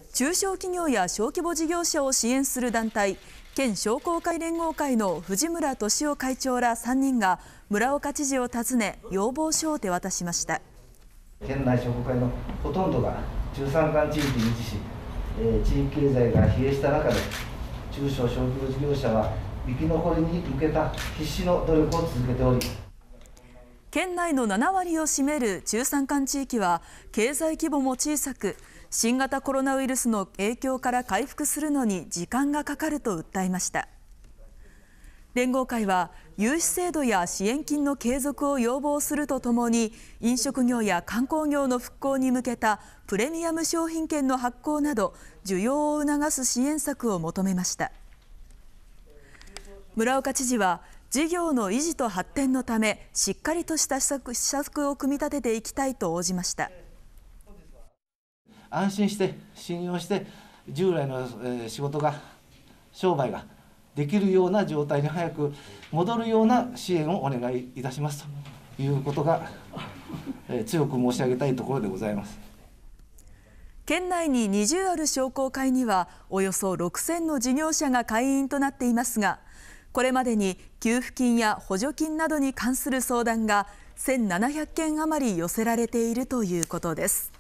中小企業や小規模事業者を支援する団体、県商工会連合会の藤村俊夫会長ら3人が村岡知事を訪ね、要望書を手渡しました。 県内商工会のほとんどが中山間地域に位置し、地域経済が疲弊した中で、中小小規模事業者は生き残りに向けた必死の努力を続けており、 県内の7割を占める中山間地域は経済規模も小さく、新型コロナウイルスの影響から回復するのに時間がかかると訴えました。連合会は融資制度や支援金の継続を要望するとともに、飲食業や観光業の復興に向けたプレミアム商品券の発行など需要を促す支援策を求めました。村岡知事は、事業の維持と発展のためしっかりとした施策を組み立てていきたいと応じました。 安心して信用して従来の仕事が商売ができるような状態に早く戻るような支援をお願いいたしますということが強く申し上げたいところでございます。 県内に20ある商工会にはおよそ6000の事業者が会員となっていますが、これまでに給付金や補助金などに関する相談が1700件余り寄せられているということです。